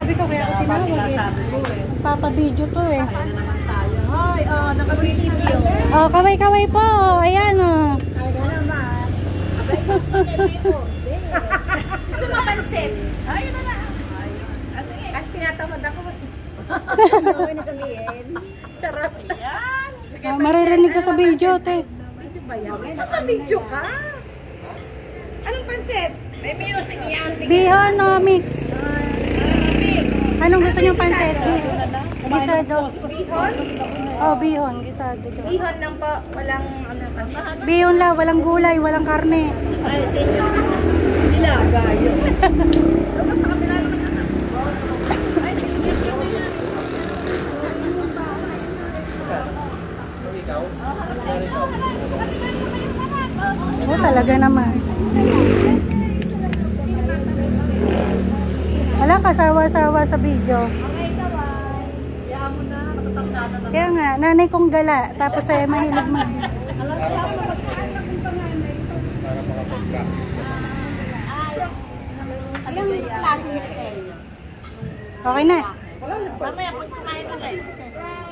Sabi ko kaya ako tinawag eh. Papa-video to eh. Hoy, naka-video. Oh, kaway-kaway po. Ayan oh. Talaga naman. Gusto mapansin. Ayun na lang. Kasi tinatamad ako. Ano na sabihin? Charot. Yan. Maririnig ka sa video, te. Video ba yan? Naka-video ka. Anong pansit? May music yan. Bihon o mix? Anong gusto niyong pansit? Gisado. Bihon? Oh, bihon. Gisado. Bihon lang po. Walang pansit. Bihon lang. Walang gulay. Walang karne. Ay, sa inyo. Nilaga yun. Tapos sa kapila naman anak. Ay, sa inyo. Oh, talaga naman. Wala kasawa-sawa sa video. Okay, kaway. Kaya mo na. Matatangkana na. Kaya nga, nanay kong gala. Tapos ay mahilig mag... Anong klase ni Tel? Okay na. Mamaya pag kumain ulit.